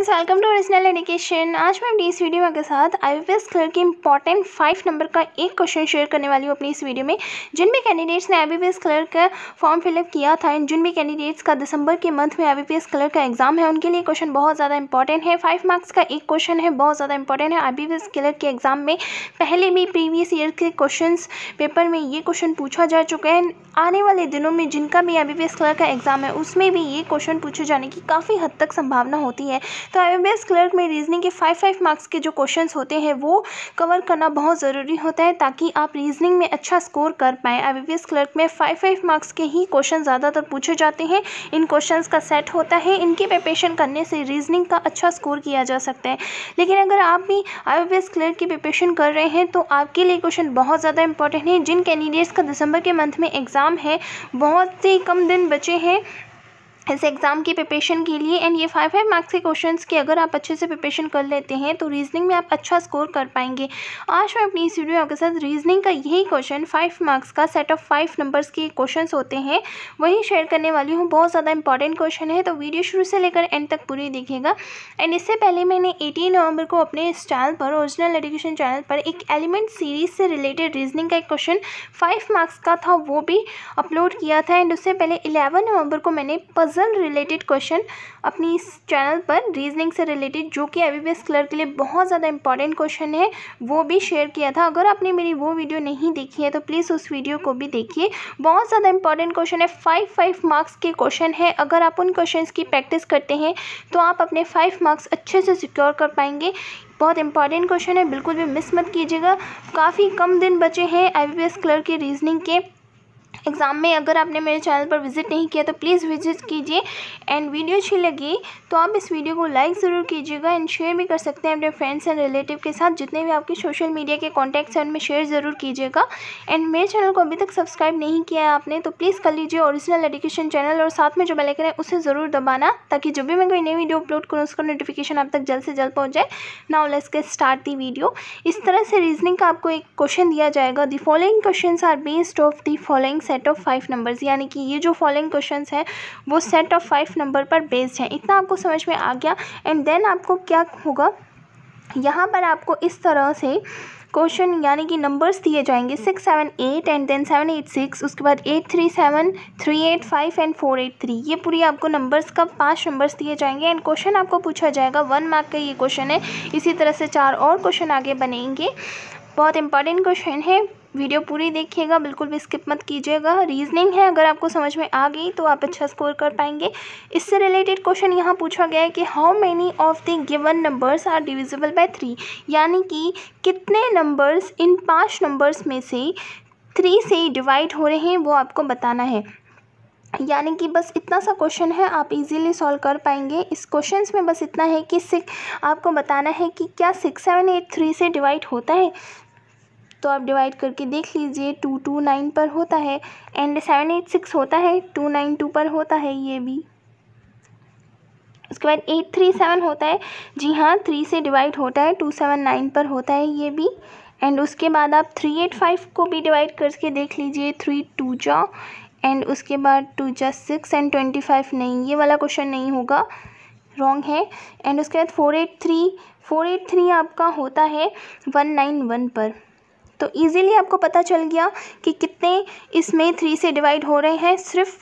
Friends, welcome to original education. आज मैं अपनी इस वीडियो में आपके साथ IBPS क्लर्क के इंपॉर्टेंट 5 नंबर का एक क्वेश्चन शेयर करने वाली हूँ अपनी इस वीडियो में। जिन भी कैंडिडेट्स ने IBPS क्लर्क का फॉर्म फिलअप किया था एंड जिन भी कैंडिडेट्स का दिसंबर के मंथ में IBPS क्लर्क का एग्जाम है, उनके लिए क्वेश्चन बहुत ज़्यादा इंपॉर्टेंट है। 5 मार्क्स का एक क्वेश्चन है, बहुत ज़्यादा इंपॉर्टेंट है। IBPS क्लर्क के एग्जाम में पहले भी प्रीवियस ईयर के क्वेश्चन पेपर में ये क्वेश्चन पूछा जा चुका है। आने वाले दिनों में जिनका भी IBPS क्लर्क का एग्जाम है, उसमें भी ये क्वेश्चन पूछे जाने की काफ़ी हद तक संभावना होती है। तो IBPS क्लर्क में रीजनिंग के 5 मार्क्स के जो क्वेश्चंस होते हैं वो कवर करना बहुत ज़रूरी होता है, ताकि आप रीजनिंग में अच्छा स्कोर कर पाएँ। IBPS क्लर्क में 5 मार्क्स के ही क्वेश्चन ज़्यादातर पूछे जाते हैं। इन क्वेश्चंस का सेट होता है, इनकी प्रिपरेशन करने से रीजनिंग का अच्छा स्कोर किया जा सकता है। लेकिन अगर आप भी IBPS क्लर्क की प्रिपरेशन कर रहे हैं तो आपके लिए क्वेश्चन बहुत ज़्यादा इंपॉर्टेंट है। जिन कैंडिडेट्स का दिसंबर के मंथ में एग्ज़ाम है, बहुत ही कम दिन बचे हैं इस एग्ज़ाम की प्रिपरेशन के लिए, एंड ये 5 मार्क्स के क्वेश्चंस की अगर आप अच्छे से प्रिपरेशन कर लेते हैं तो रीजनिंग में आप अच्छा स्कोर कर पाएंगे। आज मैं अपनी इस वीडियो आपके साथ रीजनिंग का यही क्वेश्चन 5 मार्क्स का सेट ऑफ 5 नंबर्स के क्वेश्चंस होते हैं वही शेयर करने वाली हूँ। बहुत ज़्यादा इंपॉर्टेंट क्वेश्चन है, तो वीडियो शुरू से लेकर एंड तक पूरी देखिएगा। एंड इससे पहले मैंने 18 नवंबर को अपने इस चैनल पर, ओरिजिनल एजुकेशन चैनल पर, एक एलिमेंट सीरीज से रिलेटेड रीजनिंग का एक क्वेश्चन 5 मार्क्स का था, वो भी अपलोड किया था। एंड उससे पहले 11 नवंबर को मैंने पजल रिलेटेड क्वेश्चन अपनी इस चैनल पर रीजनिंग से रिलेटेड, जो कि IBPS क्लर्क के लिए बहुत ज़्यादा इंपॉर्टेंट क्वेश्चन है, वो भी शेयर किया था। अगर आपने मेरी वो वीडियो नहीं देखी है तो प्लीज़ उस वीडियो को भी देखिए। बहुत ज़्यादा इंपॉर्टेंट क्वेश्चन है, 5 मार्क्स के क्वेश्चन है। अगर आप उन क्वेश्चंस की प्रैक्टिस करते हैं तो आप अपने 5 मार्क्स अच्छे से सिक्योर कर पाएंगे। बहुत इंपॉर्टेंट क्वेश्चन है, बिल्कुल भी मिस मत कीजिएगा। काफ़ी कम दिन बचे हैं IBPS क्लर्क के रीजनिंग के एग्ज़ाम में। अगर आपने मेरे चैनल पर विज़िट नहीं किया तो प्लीज़ विज़िट कीजिए। एंड वीडियो अच्छी लगी तो आप इस वीडियो को लाइक ज़रूर कीजिएगा एंड शेयर भी कर सकते हैं अपने फ्रेंड्स एंड रिलेटिव के साथ। जितने भी आपके सोशल मीडिया के कॉन्टैक्ट्स हैं उनमें शेयर ज़रूर कीजिएगा। एंड मेरे चैनल को अभी तक सब्सक्राइब नहीं किया है आपने तो प्लीज़ कर लीजिए ओरिजिनल एजुकेशन चैनल, और साथ में जो बेल आइकन है उसे ज़रूर दबाना, ताकि जब भी मैं कोई नई वीडियो अपलोड करूँ उसका नोटिफिकेशन आप तक जल्द से जल्द पहुँच जाए। Now let's get start the video. इस तरह से रीजनिंग का आपको एक क्वेश्चन दिया जाएगा। The following questions are based of the following set of 5 numbers, यानी कि ये जो फॉलोइंग क्वेश्चंस हैं वो सेट ऑफ 5 नंबर पर बेस्ड हैं। इतना आपको समझ में आ गया। एंड देन आपको क्या होगा, यहाँ पर आपको इस तरह से क्वेश्चन यानी कि नंबर्स दिए जाएंगे 6, 7, 8 एंड देन 7, 8, 6, उसके बाद 8, 3, 7, 3, 8, 5 एंड 4, 8, 3। ये पूरी आपको नंबर्स का 5 नंबर्स दिए जाएंगे एंड क्वेश्चन आपको पूछा जाएगा। 1 मार्क का ये क्वेश्चन है। इसी तरह से 4 और क्वेश्चन आगे बनेंगे। बहुत इंपॉर्टेंट क्वेश्चन है, वीडियो पूरी देखिएगा, बिल्कुल भी स्किप मत कीजिएगा। रीजनिंग है, अगर आपको समझ में आ गई तो आप अच्छा स्कोर कर पाएंगे। इससे रिलेटेड क्वेश्चन यहाँ पूछा गया है कि how many of the given numbers are divisible by 3, यानी कि कितने नंबर्स इन 5 नंबर्स में से 3 से डिवाइड हो रहे हैं, वो आपको बताना है। यानी कि बस इतना सा क्वेश्चन है, आप इजीली सॉल्व कर पाएंगे। इस क्वेश्चंस में बस इतना है कि आपको बताना है कि क्या 6, 7, 8, 3 से डिवाइड होता है। तो आप डिवाइड करके देख लीजिए। 2, 2, 9 पर होता है एंड 7, 8, 6 होता है। 2, 9, 2 पर होता है, ये भी। उसके बाद 8, 3, 7 होता है। जी हाँ, 3 से डिवाइड होता है। 2, 7, 9 पर होता है, ये भी। एंड उसके बाद आप 3, 8, 5 को भी डिवाइड करके देख लीजिए। 3, 2 जा एंड उसके बाद 2 जा 6 एंड 25 नहीं, ये वाला क्वेश्चन नहीं होगा, रॉन्ग है। एंड उसके बाद 4, 8, 3 आपका होता है 191 पर। तो इजीली आपको पता चल गया कि कितने इसमें 3 से डिवाइड हो रहे हैं। सिर्फ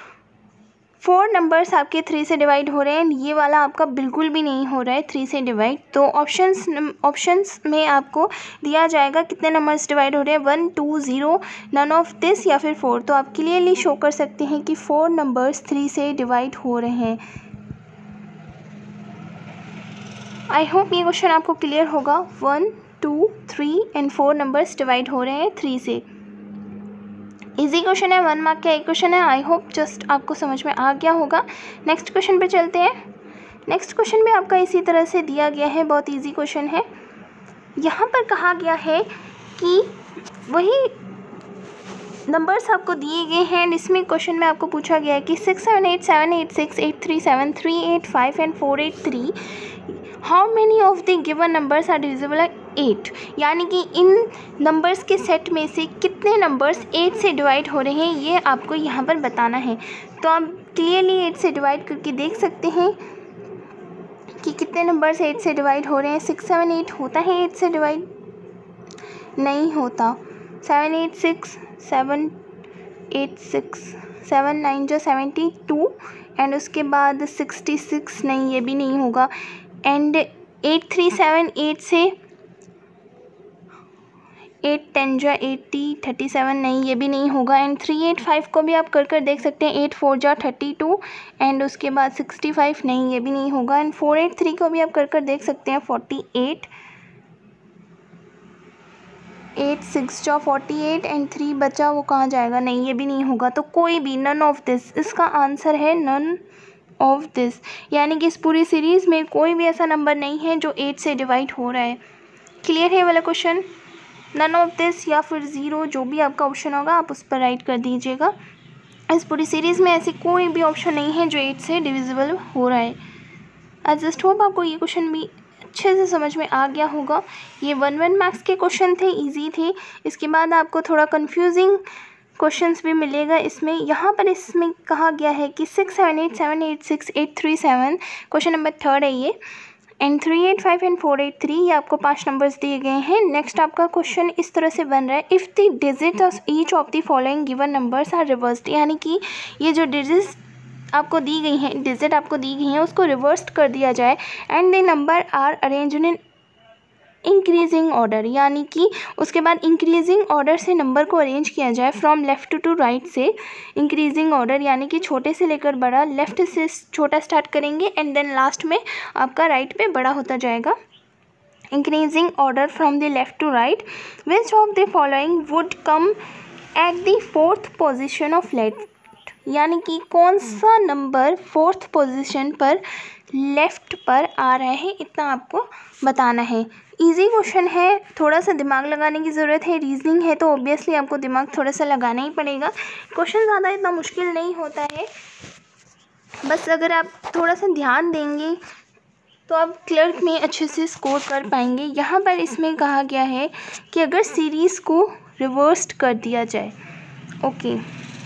4 नंबर्स आपके 3 से डिवाइड हो रहे हैं। ये वाला आपका बिल्कुल भी नहीं हो रहा है 3 से डिवाइड। तो ऑप्शंस में आपको दिया जाएगा कितने नंबर्स डिवाइड हो रहे हैं, 1, 2, 0, नन ऑफ दिस या फिर 4। तो आप क्लियरली शो कर सकते हैं कि 4 नंबर्स 3 से डिवाइड हो रहे हैं। आई होप ये क्वेश्चन आपको क्लियर होगा। 1, 2, 3 एंड 4 नंबर्स डिवाइड हो रहे हैं 3 से। इजी क्वेश्चन है, 1 मार्क का एक क्वेश्चन है। आई होप जस्ट आपको समझ में आ गया होगा। नेक्स्ट क्वेश्चन पे चलते हैं। नेक्स्ट क्वेश्चन भी आपका इसी तरह से दिया गया है, बहुत इजी क्वेश्चन है। यहाँ पर कहा गया है कि वही नंबर्स आपको दिए गए हैं। इसमें क्वेश्चन में आपको पूछा गया है कि 6, 7, 8, 7, 8, 6, 8, 3, 7, 3, 8, 5 and 4, 8, 3 how many of the given numbers are divisible by 8, यानी कि इन नंबर्स के सेट में से कितने नंबर्स 8 से डिवाइड हो रहे हैं, ये आपको यहाँ पर बताना है। तो आप क्लियरली 8 से डिवाइड करके देख सकते हैं कि कितने नंबर्स 8 से डिवाइड हो रहे हैं। 6 7 8 होता है 8 से डिवाइड? नहीं होता। 7 8 6 7 8 6 7 9 जो 72 एंड उसके बाद 66, नहीं ये भी नहीं होगा। एंड 8 3 7 8 से 8 10 जो 80 37, नहीं ये भी नहीं होगा। एंड 3 8 5 को भी आप कर देख सकते हैं। 8 4 जो 32 एंड उसके बाद 65, नहीं ये भी नहीं होगा। एंड 4 8 3 को भी आप कर देख सकते हैं। 48 8 6 जो 48 एंड 3 बचा, वो कहाँ जाएगा? नहीं ये भी नहीं होगा। तो कोई भी नन ऑफ दिस, इसका आंसर है नन ऑफ दिस, यानी कि इस पूरी सीरीज़ में कोई भी ऐसा नंबर नहीं है जो 8 से डिवाइड हो रहा है। क्लियर है वाला क्वेश्चन? नन ऑफ दिस या फिर ज़ीरो, जो भी आपका ऑप्शन होगा आप उस पर राइट कर दीजिएगा। इस पूरी सीरीज़ में ऐसी कोई भी ऑप्शन नहीं है जो 8 से डिविजिबल हो रहा है। आई जस्ट होप आपको ये क्वेश्चन भी अच्छे से समझ में आ गया होगा। ये 1 मार्क्स के क्वेश्चन थे, इजी थे। इसके बाद आपको थोड़ा कंफ्यूजिंग क्वेश्चंस भी मिलेगा इसमें। यहाँ पर इसमें कहा गया है कि 6 7 8 7 8 6 8 3 7, क्वेश्चन नंबर 3 है ये। एंड 3 8 5 एंड 4 8 3, ये आपको 5 नंबर्स दिए गए हैं। नेक्स्ट आपका क्वेश्चन इस तरह से बन रहा है, if the digit of each of the following given numbers are reversed, यानी कि ये जो डिजिट्स आपको दी गई हैं, डिजिट आपको दी गई हैं, उसको रिवर्स कर दिया जाए। And the number are arrange in increasing order, यानी कि उसके बाद इंक्रीजिंग ऑर्डर से नंबर को अरेंज किया जाए। फ्रॉम लेफ़्ट टू राइट से इंक्रीजिंग ऑर्डर, यानी कि छोटे से लेकर बड़ा, लेफ़्ट से छोटा स्टार्ट करेंगे एंड देन लास्ट में आपका राइट पे बड़ा होता जाएगा। Increasing order from the left to right, which of the following would come at the 4th position of left, यानी कि कौन सा नंबर 4th पोजीशन पर लेफ़्ट पर आ रहा है, इतना आपको बताना है। इजी क्वेश्चन है, थोड़ा सा दिमाग लगाने की ज़रूरत है। रीजनिंग है तो ऑब्वियसली आपको दिमाग थोड़ा सा लगाना ही पड़ेगा। क्वेश्चन ज़्यादा इतना मुश्किल नहीं होता है, बस अगर आप थोड़ा सा ध्यान देंगे तो आप क्लर्क में अच्छे से स्कोर कर पाएंगे। यहाँ पर इसमें कहा गया है कि अगर सीरीज़ को रिवर्स कर दिया जाए, ओके,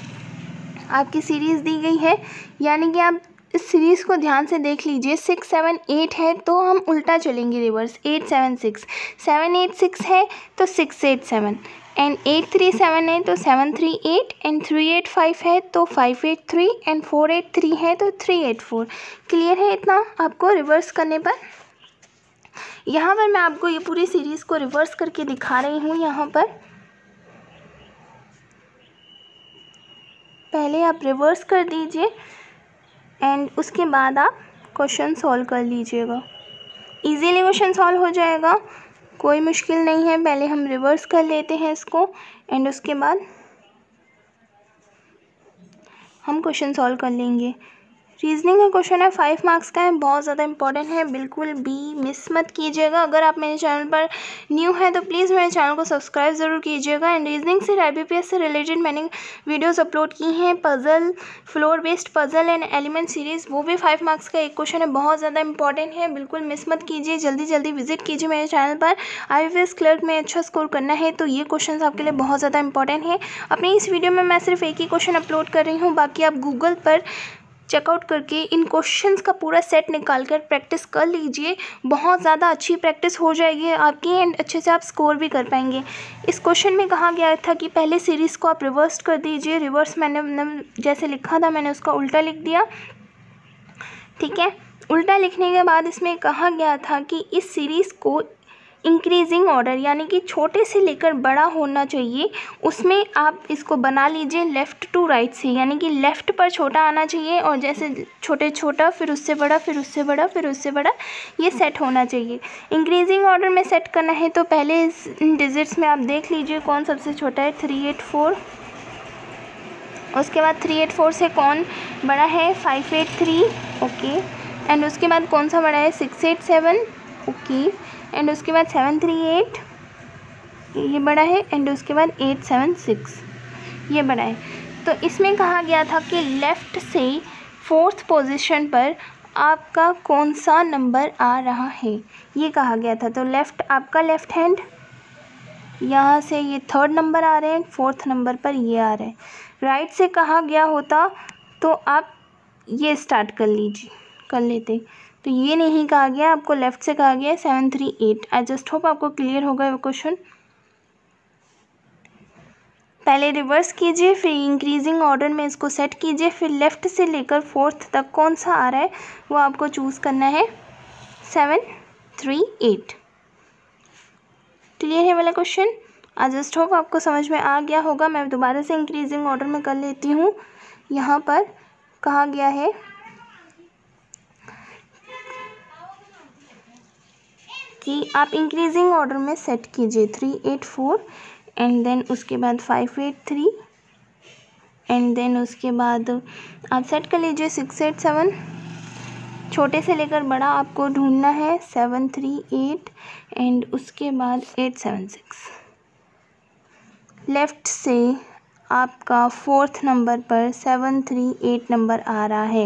आपकी सीरीज़ दी गई है, यानी कि आप इस सीरीज़ को ध्यान से देख लीजिए। 6 7 8 है तो हम उल्टा चलेंगे, रिवर्स। 8 7 6, 7 8 6 है तो 6 8 7, एंड 8 3 7 है तो 7 3 8, एंड 3 8 5 है तो 5 8 3, एंड 4 8 3 है तो 3 8 4। क्लियर है इतना आपको रिवर्स करने पर? यहाँ पर मैं आपको ये पूरी सीरीज़ को रिवर्स करके दिखा रही हूँ। यहाँ पर पहले आप रिवर्स कर दीजिए एंड उसके बाद आप क्वेश्चन सॉल्व कर लीजिएगा। इजीली क्वेश्चन सॉल्व हो जाएगा, कोई मुश्किल नहीं है। पहले हम रिवर्स कर लेते हैं इसको एंड उसके बाद हम क्वेश्चन सॉल्व कर लेंगे। रीजनिंग का क्वेश्चन है, 5 मार्क्स का है, बहुत ज़्यादा इंपॉर्टेंट है, बिल्कुल भी मिस मत कीजिएगा। अगर आप मेरे चैनल पर न्यू हैं तो प्लीज़ मेरे चैनल को सब्सक्राइब ज़रूर कीजिएगा। एंड रीजनिंग से IBPS से रिलेटेड मैंने वीडियोस अपलोड की हैं, puzzle, floor based puzzle and element series, वो भी 5 मार्क्स का एक क्वेश्चन है, बहुत ज़्यादा इंपॉर्टेंट है, बिल्कुल मिस मत कीजिए। जल्दी जल्दी विजिट कीजिए मेरे चैनल पर। IBPS क्लर्क में अच्छा स्कोर करना है तो ये क्वेश्चन आपके लिए बहुत ज़्यादा इंपॉर्टेंट है। अपनी इस वीडियो में मैं सिर्फ एक ही क्वेश्चन अपलोड कर रही हूँ, बाकी आप गूगल पर चेकआउट करके इन क्वेश्चंस का पूरा सेट निकाल कर प्रैक्टिस कर लीजिए। बहुत ज़्यादा अच्छी प्रैक्टिस हो जाएगी आपकी एंड अच्छे से आप स्कोर भी कर पाएंगे। इस क्वेश्चन में कहा गया था कि पहले सीरीज़ को आप रिवर्स कर दीजिए। रिवर्स मैंने जैसे लिखा था मैंने उसका उल्टा लिख दिया, ठीक है। उल्टा लिखने के बाद इसमें कहा गया था कि इस सीरीज़ को इंक्रीजिंग ऑर्डर, यानी कि छोटे से लेकर बड़ा होना चाहिए, उसमें आप इसको बना लीजिए लेफ़्ट टू राइट से, यानी कि लेफ़्ट पर छोटा आना चाहिए और जैसे छोटे छोटा, फिर उससे बड़ा, फिर उससे बड़ा, फिर उससे बड़ा, ये सेट होना चाहिए। इंक्रीजिंग ऑर्डर में सेट करना है तो पहले इस डिजिट्स में आप देख लीजिए कौन सबसे छोटा है, 3 8 4। उसके बाद 3 8 4 से कौन बड़ा है, 5 8 3, ओके। एंड उसके बाद कौन सा बड़ा है, 6 8 7, ओके। एंड उसके बाद 7 3 8, ये बड़ा है। एंड उसके बाद 8 7 6, ये बड़ा है। तो इसमें कहा गया था कि लेफ़्ट से 4th पोजीशन पर आपका कौन सा नंबर आ रहा है, ये कहा गया था। तो लेफ़्ट आपका लेफ़्ट हैंड, यहाँ से ये 3rd नंबर आ रहे हैं, 4th नंबर पर ये आ रहा है। राइट से कहा गया होता तो आप ये स्टार्ट कर लेते। तो ये नहीं कहा गया, आपको लेफ़्ट से कहा गया है 7 3 8। आई जस्ट होप आपको क्लियर होगा वो क्वेश्चन। पहले रिवर्स कीजिए, फिर इंक्रीजिंग ऑर्डर में इसको सेट कीजिए, फिर लेफ़्ट से लेकर फोर्थ तक कौन सा आ रहा है वो आपको चूज़ करना है। 7 3 8 क्लियर है वाला क्वेश्चन। आई जस्ट होप आपको समझ में आ गया होगा। मैं दोबारा से इंक्रीजिंग ऑर्डर में कर लेती हूँ। यहाँ पर कहा गया है कि आप इंक्रीजिंग ऑर्डर में सेट कीजिए 3 8 4 एंड देन उसके बाद 5 8 3 एंड देन उसके बाद आप सेट कर लीजिए 6 8 7। छोटे से लेकर बड़ा आपको ढूंढना है 7 3 8 एंड उसके बाद 8 7 6। लेफ़्ट से आपका फोर्थ नंबर पर 7 3 8 नंबर आ रहा है।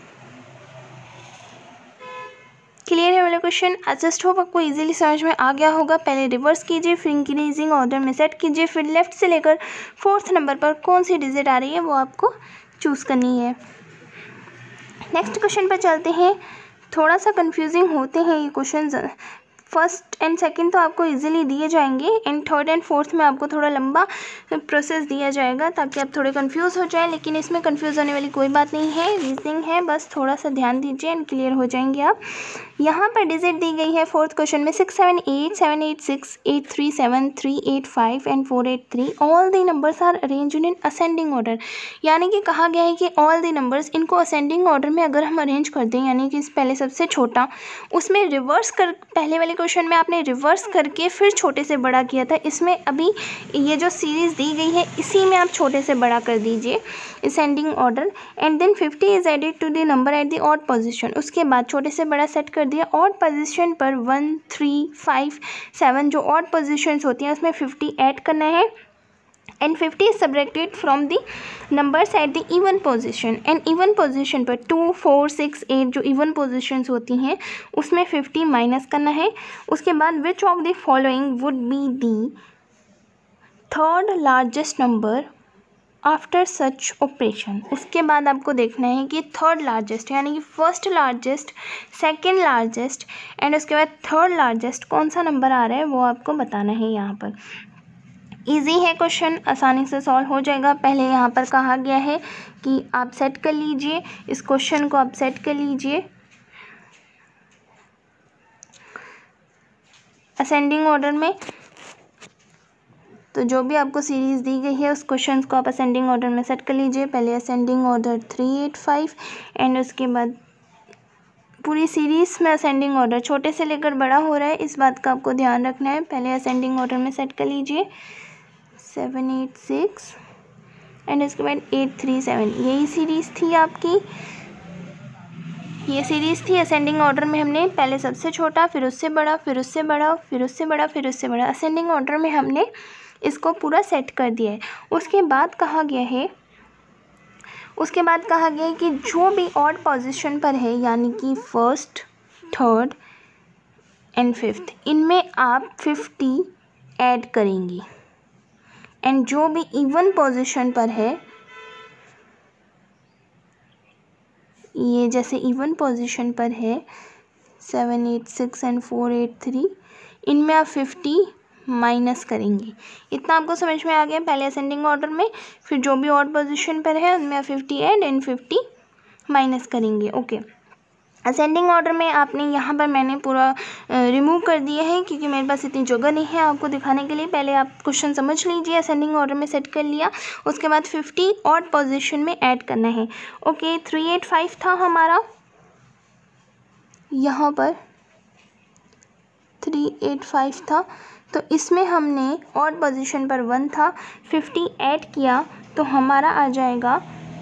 क्लियर है वाला क्वेश्चन। आई जस्ट होप आपको इजीली समझ में आ गया होगा। पहले रिवर्स कीजिए, फिर इंक्रीजिंग ऑर्डर में सेट कीजिए, फिर लेफ़्ट से लेकर फोर्थ नंबर पर कौन सी डिजिट आ रही है वो आपको चूज़ करनी है। नेक्स्ट क्वेश्चन पर चलते हैं। थोड़ा सा कंफ्यूजिंग होते हैं ये क्वेश्चन। फर्स्ट एंड सेकंड तो आपको इजीली दिए जाएंगे एंड थर्ड एंड फोर्थ में आपको थोड़ा लंबा प्रोसेस दिया जाएगा ताकि आप थोड़े कंफ्यूज हो जाएं, लेकिन इसमें कंफ्यूज होने वाली कोई बात नहीं है। रीजनिंग है, बस थोड़ा सा ध्यान दीजिए एंड क्लियर हो जाएंगे आप। यहाँ पर डिजिट दी गई है फोर्थ क्वेश्चन में 6 7 8 7 8 6 8 3 7 3 8 5 and 4 8 3। All the numbers are arranged in ascending order. यानी कि कहा गया है कि ऑल द नंबर्स, इनको असेंडिंग ऑर्डर में अगर हम अरेंज कर दें, यानी कि पहले सबसे छोटा, उसमें रिवर्स कर, पहले वाले क्वेश्चन में आपने रिवर्स करके फिर छोटे से बड़ा किया था, इसमें अभी ये जो सीरीज़ दी गई है इसी में आप छोटे से बड़ा कर दीजिए ascending order. And then 50 is added to the number at the odd position. उसके बाद छोटे से बड़ा सेट कर दिया। ऑड पोजीशन पर 1 3 5 7 जो ऑड पोजीशंस होती हैं उसमें 50 ऐड करना है and 50 is subtracted from the numbers at the even position and even position पर 2 4 6 8 जो even positions होती हैं उसमें 50 माइनस करना है। उसके बाद which of the following would be the third largest number after such operation. उसके बाद आपको देखना है कि थर्ड लार्जेस्ट यानी कि first largest, second largest and उसके बाद थर्ड लार्जेस्ट कौन सा नंबर आ रहा है वो आपको बताना है। यहाँ पर इजी है क्वेश्चन, आसानी से सॉल्व हो जाएगा। पहले यहाँ पर कहा गया है कि आप सेट कर लीजिए, इस क्वेश्चन को आप सेट कर लीजिए असेंडिंग ऑर्डर में। तो जो भी आपको सीरीज़ दी गई है उस क्वेश्चन को आप असेंडिंग ऑर्डर में सेट कर लीजिए। पहले असेंडिंग ऑर्डर 3 8 5 एंड उसके बाद पूरी सीरीज़ में असेंडिंग ऑर्डर छोटे से लेकर बड़ा हो रहा है, इस बात का आपको ध्यान रखना है। पहले असेंडिंग ऑर्डर में सेट कर लीजिए 7 8 6 एंड उसके बाद 8 3 7। यही सीरीज़ थी आपकी, ये सीरीज़ थी। असेंडिंग ऑर्डर में हमने पहले सबसे छोटा, फिर उससे बड़ा, फिर उससे बड़ा, फिर उससे बड़ा, फिर उससे बड़ा, असेंडिंग ऑर्डर में हमने इसको पूरा सेट कर दिया है। उसके बाद कहा गया है कि जो भी ऑड पोजीशन पर है यानी कि फर्स्ट, थर्ड एंड फिफ्थ, इनमें आप 50 ऐड करेंगी एंड जो भी इवन पोजीशन पर है, ये जैसे इवन पोजीशन पर है 7 8 6 एंड 4 8 3, इनमें आप 50 माइनस करेंगे। इतना आपको समझ में आ गया। पहले असेंडिंग ऑर्डर में, फिर जो भी ऑड पोजीशन पर है उनमें आप 50 ऐड एंड 50 माइनस करेंगे। ओके, असेंडिंग ऑर्डर में आपने यहाँ पर मैंने पूरा रिमूव कर दिया है क्योंकि मेरे पास इतनी जगह नहीं है आपको दिखाने के लिए। पहले आप क्वेश्चन समझ लीजिए। असेंडिंग ऑर्डर में सेट कर लिया, उसके बाद 50 ऑड पोजीशन में ऐड करना है। ओके, 3 8 5 था हमारा, यहाँ पर 3 8 5 था, तो इसमें हमने ऑड पोजीशन पर 1 था, 50 ऐड किया तो हमारा आ जाएगा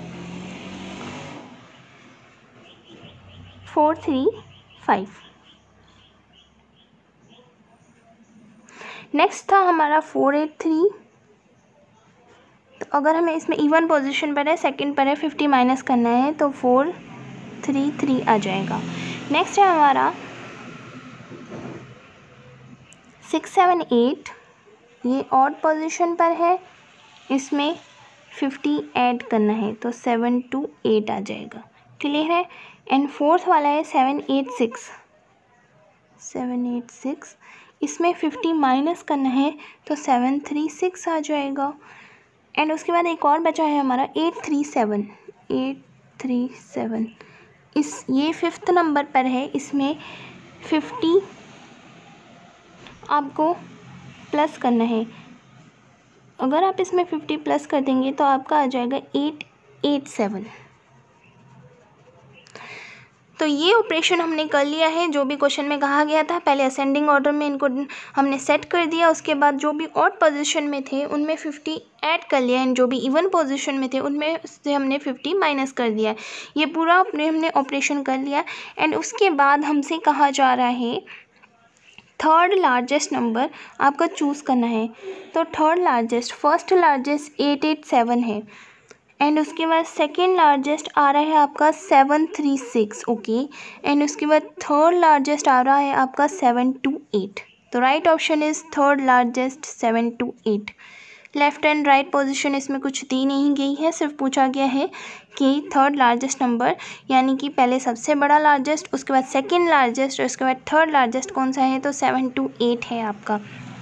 4 3 5। नेक्स्ट था हमारा 4 8 3। तो अगर हमें इसमें इवन पोजीशन पर है, सेकंड पर है, 50 माइनस करना है तो 4 3 3 आ जाएगा। नेक्स्ट है हमारा 6 7 8, ये ऑड पोजीशन पर है, इसमें 50 ऐड करना है तो 7 2 8 आ जाएगा। क्लियर है। एंड फोर्थ वाला है 786, इसमें 50 माइनस करना है तो 736 आ जाएगा। एंड उसके बाद एक और बचा है हमारा 837, ये 5th नंबर पर है, इसमें 50 आपको प्लस करना है। अगर आप इसमें 50 प्लस कर देंगे तो आपका आ जाएगा 887। तो ये ऑपरेशन हमने कर लिया है जो भी क्वेश्चन में कहा गया था। पहले असेंडिंग ऑर्डर में इनको हमने सेट कर दिया, उसके बाद जो भी ऑड पोजीशन में थे उनमें 50 ऐड कर लिया, एंड जो भी इवन पोजीशन में थे उनमें से हमने 50 माइनस कर दिया। ये पूरा हमने ऑपरेशन कर लिया। एंड उसके बाद हमसे कहा जा रहा है थर्ड लार्जेस्ट नंबर आपका चूज़ करना है। तो थर्ड लार्जेस्ट, फर्स्ट लार्जेस्ट 887 है, एंड उसके बाद सेकेंड लार्जेस्ट आ रहा है आपका 736, ओके। एंड उसके बाद थर्ड लार्जेस्ट आ रहा है आपका 728। तो right option is third largest 728। Left and right position इसमें कुछ दी नहीं गई है, सिर्फ पूछा गया है कि थर्ड लार्जेस्ट नंबर, यानी कि पहले सबसे बड़ा लार्जेस्ट, उसके बाद सेकेंड लार्जेस्ट और उसके बाद थर्ड लार्जेस्ट कौन सा है, तो 728 है आपका।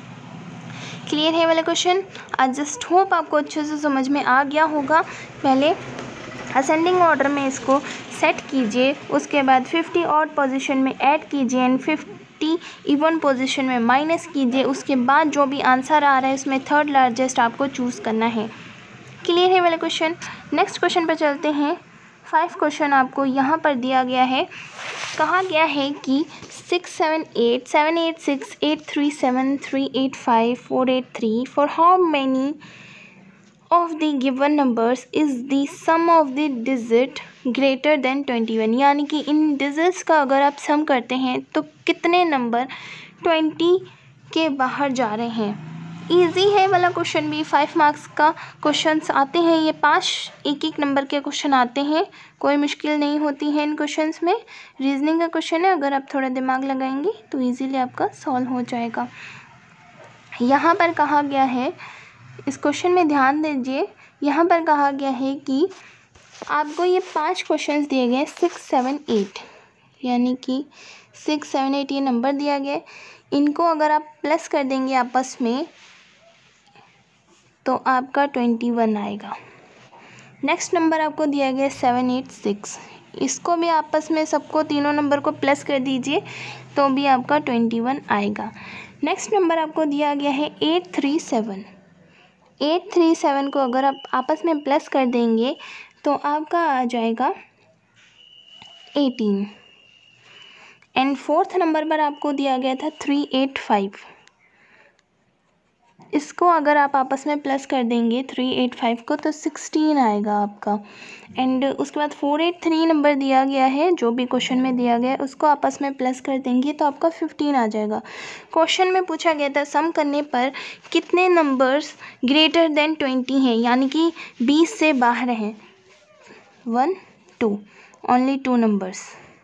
क्लियर है वाला क्वेश्चन? आई जस्ट होप आपको अच्छे से समझ में आ गया होगा। पहले असेंडिंग ऑर्डर में इसको सेट कीजिए, उसके बाद 50 ऑड पोजीशन में ऐड कीजिए एंड 50 इवन पोजीशन में माइनस कीजिए। उसके बाद जो भी आंसर आ रहा है उसमें थर्ड लार्जेस्ट आपको चूज़ करना है। क्लियर है वाला क्वेश्चन? नेक्स्ट क्वेश्चन पर चलते हैं। 5 क्वेश्चन आपको यहाँ पर दिया गया है। कहा गया है कि 678, 786, 837, 385, 483 for how many of the given numbers is the sum of the digit greater than 21। यानी कि इन डिजिट्स का अगर आप सम करते हैं तो कितने नंबर 20 के बाहर जा रहे हैं। ईजी है वाला क्वेश्चन भी, 5 मार्क्स का क्वेश्चंस आते हैं, ये 5 एक नंबर के क्वेश्चन आते हैं, कोई मुश्किल नहीं होती है इन क्वेश्चंस में। रीजनिंग का क्वेश्चन है, अगर आप थोड़ा दिमाग लगाएंगे तो इजीली आपका सॉल्व हो जाएगा। यहाँ पर कहा गया है, इस क्वेश्चन में ध्यान दीजिए, यहाँ पर कहा गया है कि आपको ये 5 क्वेश्चंस दिए गए 6, 7, 8, यानी कि 6, 7, 8 ये नंबर दिया गया। इनको अगर आप प्लस कर देंगे आपस में तो आपका 21 आएगा। नेक्स्ट नंबर आपको दिया गया 786, इसको भी आपस में सबको तीनों नंबर को प्लस कर दीजिए तो भी आपका 21 आएगा। नेक्स्ट नंबर आपको दिया गया है 837, 837 को अगर आप आपस में प्लस कर देंगे तो आपका आ जाएगा 18। एंड फोर्थ नंबर पर आपको दिया गया था 385, इसको अगर आप आपस में प्लस कर देंगे 385 को तो 16 आएगा आपका। एंड उसके बाद 483 नंबर दिया गया है, जो भी क्वेश्चन में दिया गया है उसको आपस में प्लस कर देंगे तो आपका 15 आ जाएगा। क्वेश्चन में पूछा गया था सम करने पर कितने नंबर्स ग्रेटर देन 20 हैं, यानी कि 20 से बाहर हैं। 1, 2, ओनली 2 नंबर्स,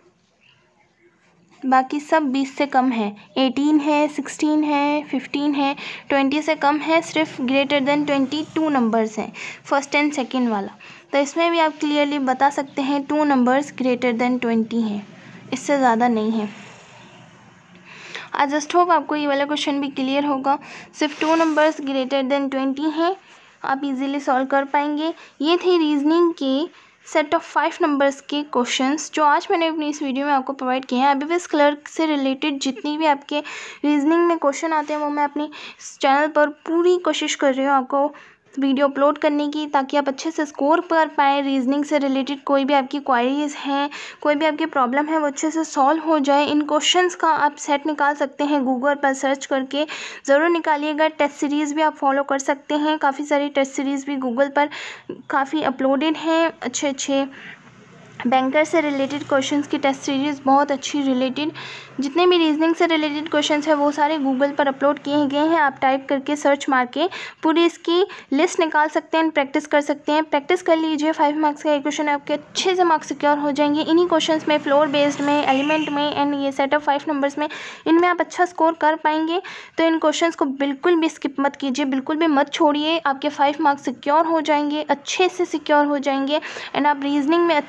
बाकी सब 20 से कम है। 18 है, 16 है, 15 है, 20 से कम है, सिर्फ ग्रेटर देन 22 नंबर्स हैं, फर्स्ट एंड सेकंड वाला। तो इसमें भी आप क्लियरली बता सकते हैं 2 नंबर्स ग्रेटर देन 20 हैं, इससे ज़्यादा नहीं है। आई जस्ट होप आपको ये वाला क्वेश्चन भी क्लियर होगा। सिर्फ 2 नंबर्स ग्रेटर देन 20 हैं, आप इजीली सॉल्व कर पाएंगे। ये थे रीजनिंग के सेट ऑफ 5 नंबर्स के क्वेश्चंस जो आज मैंने अपनी इस वीडियो में आपको प्रोवाइड किए हैं। IBPS क्लर्क से रिलेटेड जितनी भी आपके रीजनिंग में क्वेश्चन आते हैं वो मैं अपनी चैनल पर पूरी कोशिश कर रही हूँ आपको वीडियो अपलोड करने की, ताकि आप अच्छे से स्कोर कर पाएँ। रीजनिंग से रिलेटेड कोई भी आपकी क्वारीज हैं, कोई भी आपकी प्रॉब्लम है वो अच्छे से सॉल्व हो जाए। इन क्वेश्चंस का आप सेट निकाल सकते हैं गूगल पर सर्च करके, ज़रूर निकालिएगा। टेस्ट सीरीज़ भी आप फॉलो कर सकते हैं, काफ़ी सारी टेस्ट सीरीज़ भी गूगल पर काफ़ी अपलोडेड हैं। अच्छे बैंकर से रिलेटेड क्वेश्चंस की टेस्ट सीरीज़ बहुत अच्छी रिलेटेड, जितने भी रीजनिंग से रिलेटेड क्वेश्चंस हैं वो सारे गूगल पर अपलोड किए गए हैं। आप टाइप करके सर्च मार के पूरी इसकी लिस्ट निकाल सकते हैं, प्रैक्टिस कर सकते हैं। प्रैक्टिस कर लीजिए, 5 मार्क्स का एक क्वेश्चन आपके अच्छे से मार्क्स सिक्योर हो जाएंगे इन्हीं क्वेश्चंस में, फ्लोर बेस्ड में, एलिमेंट में एंड ये सेट ऑफ 5 नंबर्स में, इनमें आप अच्छा स्कोर कर पाएंगे। तो इन क्वेश्चंस को बिल्कुल भी स्किप मत कीजिए, बिल्कुल भी मत छोड़िए। आपके 5 मार्क्स सिक्योर हो जाएंगे, अच्छे से सिक्योर हो जाएंगे एंड आप रीजनिंग में अच्छा स्कोर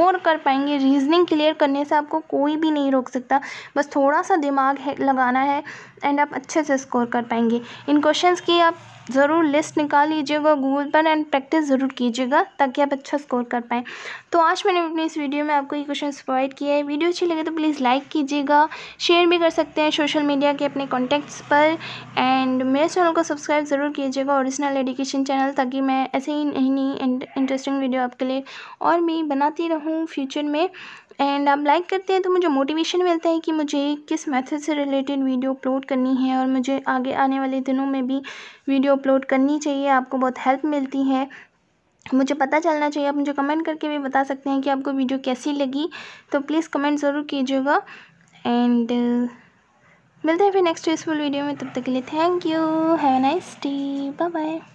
स्कोर कर पाएंगे। रीजनिंग क्लियर करने से आपको कोई भी नहीं रोक सकता, बस थोड़ा सा दिमाग लगाना है एंड आप अच्छे से स्कोर कर पाएंगे। इन क्वेश्चंस की आप ज़रूर लिस्ट निकाल लीजिएगा गूगल पर एंड प्रैक्टिस ज़रूर कीजिएगा ताकि आप अच्छा स्कोर कर पाएँ। तो आज मैंने अपनी इस वीडियो में आपको ये क्वेश्चन प्रोवाइड किया है। वीडियो अच्छी लगे तो प्लीज़ लाइक कीजिएगा, शेयर भी कर सकते हैं सोशल मीडिया के अपने कॉन्टैक्ट्स पर एंड मेरे चैनल को सब्सक्राइब ज़रूर कीजिएगा, ओरिजिनल एजुकेशन चैनल, ताकि मैं ऐसे ही नई इंटरेस्टिंग वीडियो आपके लिए और भी बनाती रहूँ फ्यूचर में। एंड आप लाइक करते हैं तो मुझे मोटिवेशन मिलता है कि मुझे किस मेथड से रिलेटेड वीडियो अपलोड करनी है और मुझे आगे आने वाले दिनों में भी वीडियो अपलोड करनी चाहिए। आपको बहुत हेल्प मिलती है, मुझे पता चलना चाहिए। आप मुझे कमेंट करके भी बता सकते हैं कि आपको वीडियो कैसी लगी, तो प्लीज़ कमेंट ज़रूर कीजिएगा। एंड मिलते हैं फिर नेक्स्ट यूज़फुल वीडियो में, तब तक के लिए thank you, have a nice day, bye bye.